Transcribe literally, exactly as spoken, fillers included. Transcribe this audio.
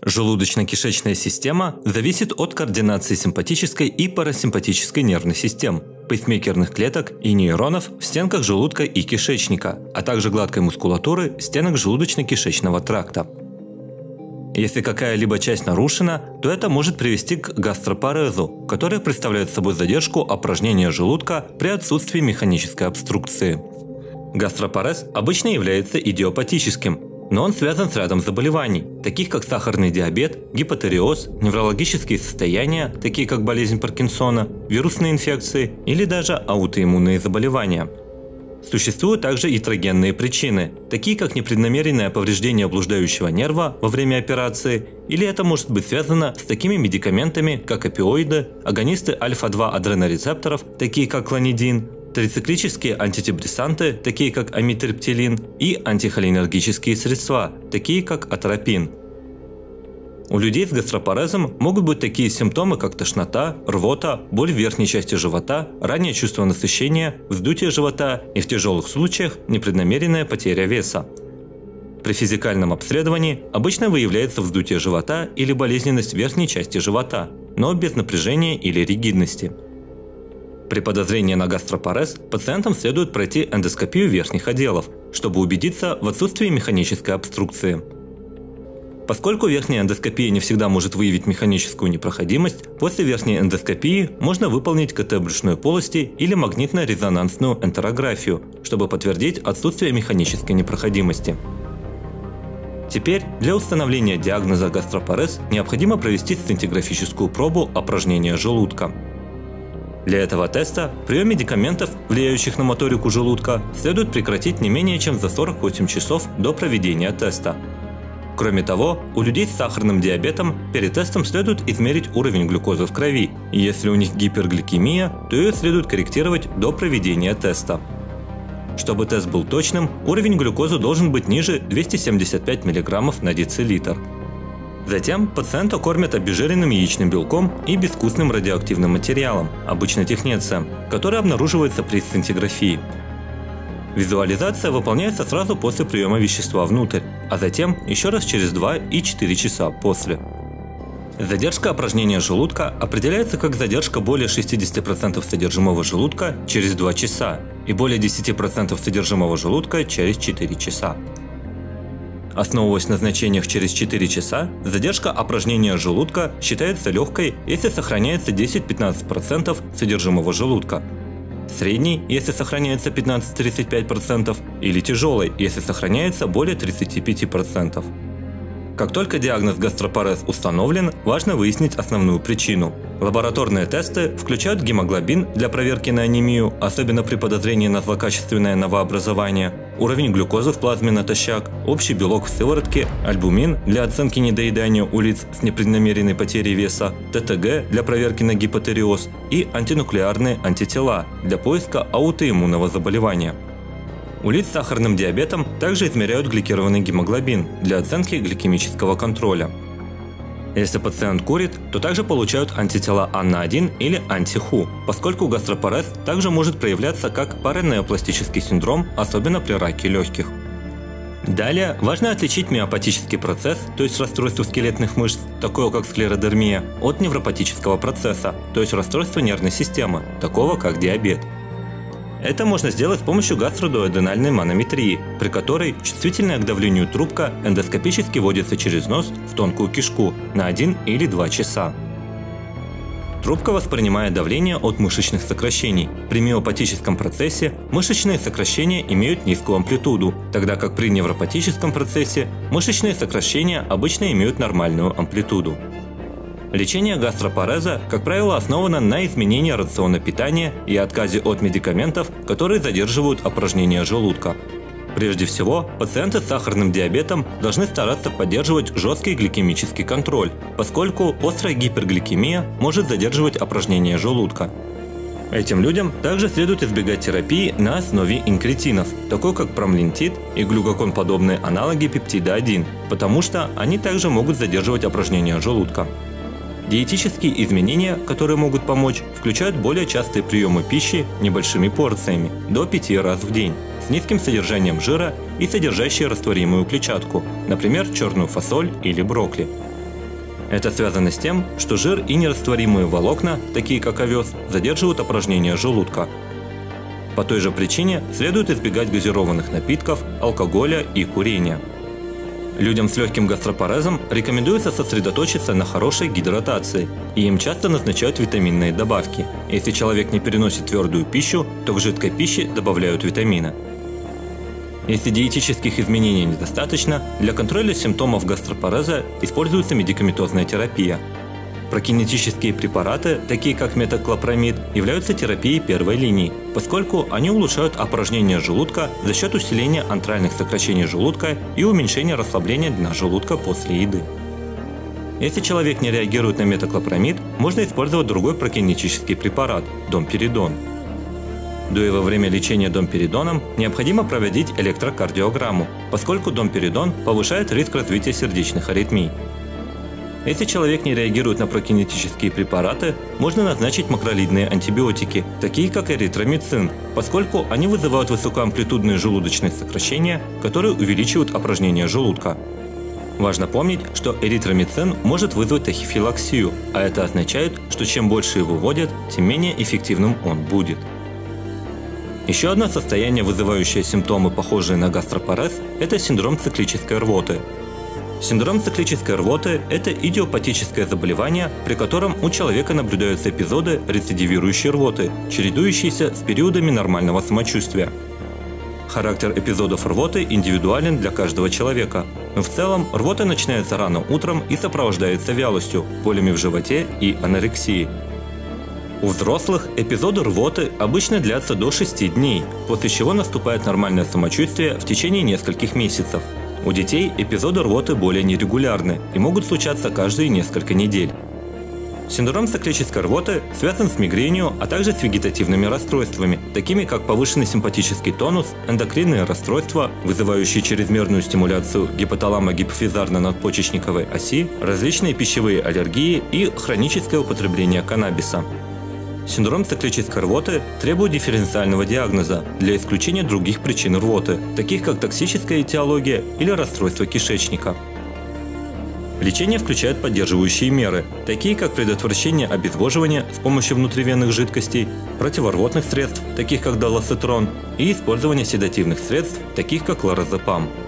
Желудочно-кишечная система зависит от координации симпатической и парасимпатической нервной систем, пейсмейкерных клеток и нейронов в стенках желудка и кишечника, а также гладкой мускулатуры стенок желудочно-кишечного тракта. Если какая-либо часть нарушена, то это может привести к гастропарезу, который представляет собой задержку опорожнения желудка при отсутствии механической обструкции. Гастропарез обычно является идиопатическим, но он связан с рядом заболеваний, таких как сахарный диабет, гипотиреоз, неврологические состояния, такие как болезнь Паркинсона, вирусные инфекции или даже аутоиммунные заболевания. Существуют также ятрогенные причины, такие как непреднамеренное повреждение блуждающего нерва во время операции, или это может быть связано с такими медикаментами, как опиоиды, агонисты альфа два адренорецепторов, такие как клонидин, трициклические антидепрессанты, такие как амитриптилин, и антихолинергические средства, такие как атропин. У людей с гастропарезом могут быть такие симптомы, как тошнота, рвота, боль в верхней части живота, раннее чувство насыщения, вздутие живота и в тяжелых случаях непреднамеренная потеря веса. При физикальном обследовании обычно выявляется вздутие живота или болезненность верхней части живота, но без напряжения или ригидности. При подозрении на гастропарез пациентам следует пройти эндоскопию верхних отделов, чтобы убедиться в отсутствии механической обструкции. Поскольку верхняя эндоскопия не всегда может выявить механическую непроходимость, после верхней эндоскопии можно выполнить КТ брюшной полости или магнитно-резонансную энтерографию, чтобы подтвердить отсутствие механической непроходимости. Теперь для установления диагноза гастропарез необходимо провести сцинтиграфическую пробу опорожнения желудка. Для этого теста прием медикаментов, влияющих на моторику желудка, следует прекратить не менее чем за сорок восемь часов до проведения теста. Кроме того, у людей с сахарным диабетом перед тестом следует измерить уровень глюкозы в крови, и если у них гипергликемия, то ее следует корректировать до проведения теста. Чтобы тест был точным, уровень глюкозы должен быть ниже двухсот семидесяти пяти миллиграммов на децилитр. Затем пациента кормят обезжиренным яичным белком и безвкусным радиоактивным материалом, обычно технецием, который обнаруживается при сцинтиграфии. Визуализация выполняется сразу после приема вещества внутрь, а затем еще раз через два и четыре часа после. Задержка опорожнения желудка определяется как задержка более шестидесяти процентов содержимого желудка через два часа и более десяти процентов содержимого желудка через четыре часа. Основываясь на значениях через четыре часа, задержка опорожнения желудка считается легкой, если сохраняется десять-пятнадцать процентов содержимого желудка, средней, если сохраняется пятнадцать-тридцать пять процентов, или тяжелой, если сохраняется более тридцати пяти процентов. Как только диагноз гастропарез установлен, важно выяснить основную причину. Лабораторные тесты включают гемоглобин для проверки на анемию, особенно при подозрении на злокачественное новообразование, уровень глюкозы в плазме натощак, общий белок в сыворотке, альбумин для оценки недоедания у лиц с непреднамеренной потерей веса, ТТГ для проверки на гипотиреоз и антинуклеарные антитела для поиска аутоиммунного заболевания. У лиц с сахарным диабетом также измеряют гликированный гемоглобин для оценки гликемического контроля. Если пациент курит, то также получают антитела ан на один или анти-ху, поскольку гастропарез также может проявляться как паранеопластический синдром, особенно при раке легких. Далее важно отличить миопатический процесс, то есть расстройство скелетных мышц, такое как склеродермия, от невропатического процесса, то есть расстройство нервной системы, такого как диабет. Это можно сделать с помощью гастродуоденальной манометрии, при которой чувствительная к давлению трубка эндоскопически вводится через нос в тонкую кишку на один или два часа. Трубка воспринимает давление от мышечных сокращений. При миопатическом процессе мышечные сокращения имеют низкую амплитуду, тогда как при невропатическом процессе мышечные сокращения обычно имеют нормальную амплитуду. Лечение гастропареза, как правило, основано на изменении рациона питания и отказе от медикаментов, которые задерживают опорожнение желудка. Прежде всего, пациенты с сахарным диабетом должны стараться поддерживать жесткий гликемический контроль, поскольку острая гипергликемия может задерживать опорожнение желудка. Этим людям также следует избегать терапии на основе инкретинов, такой как промлентид и глюкагонподобные аналоги пептида один, потому что они также могут задерживать опорожнение желудка. Диетические изменения, которые могут помочь, включают более частые приемы пищи небольшими порциями, до пяти раз в день, с низким содержанием жира и содержащие растворимую клетчатку, например, черную фасоль или брокколи. Это связано с тем, что жир и нерастворимые волокна, такие как овес, задерживают опорожнение желудка. По той же причине следует избегать газированных напитков, алкоголя и курения. Людям с легким гастропарезом рекомендуется сосредоточиться на хорошей гидратации, и им часто назначают витаминные добавки. Если человек не переносит твердую пищу, то к жидкой пище добавляют витамины. Если диетических изменений недостаточно, для контроля симптомов гастропареза используется медикаментозная терапия. Прокинетические препараты, такие как метоклопрамид, являются терапией первой линии, поскольку они улучшают опорожнение желудка за счет усиления антральных сокращений желудка и уменьшения расслабления дна желудка после еды. Если человек не реагирует на метоклопрамид, можно использовать другой прокинетический препарат – домперидон. До и во время лечения домперидоном необходимо проводить электрокардиограмму, поскольку домперидон повышает риск развития сердечных аритмий. Если человек не реагирует на прокинетические препараты, можно назначить макролидные антибиотики, такие как эритромицин, поскольку они вызывают высокоамплитудные желудочные сокращения, которые увеличивают опорожнение желудка. Важно помнить, что эритромицин может вызвать тахифилаксию, а это означает, что чем больше его вводят, тем менее эффективным он будет. Еще одно состояние, вызывающее симптомы, похожие на гастропарез, это синдром циклической рвоты. Синдром циклической рвоты – это идиопатическое заболевание, при котором у человека наблюдаются эпизоды рецидивирующей рвоты, чередующиеся с периодами нормального самочувствия. Характер эпизодов рвоты индивидуален для каждого человека, но в целом рвота начинается рано утром и сопровождается вялостью, болями в животе и анорексией. У взрослых эпизоды рвоты обычно длятся до шести дней, после чего наступает нормальное самочувствие в течение нескольких месяцев. У детей эпизоды рвоты более нерегулярны и могут случаться каждые несколько недель. Синдром циклической рвоты связан с мигренью, а также с вегетативными расстройствами, такими как повышенный симпатический тонус, эндокринные расстройства, вызывающие чрезмерную стимуляцию гипоталамо-гипофизарно-надпочечниковой оси, различные пищевые аллергии и хроническое употребление каннабиса. Синдром циклической рвоты требует дифференциального диагноза для исключения других причин рвоты, таких как токсическая этиология или расстройство кишечника. Лечение включает поддерживающие меры, такие как предотвращение обезвоживания с помощью внутривенных жидкостей, противорвотных средств, таких как долоцетрон, и использование седативных средств, таких как лоразепам.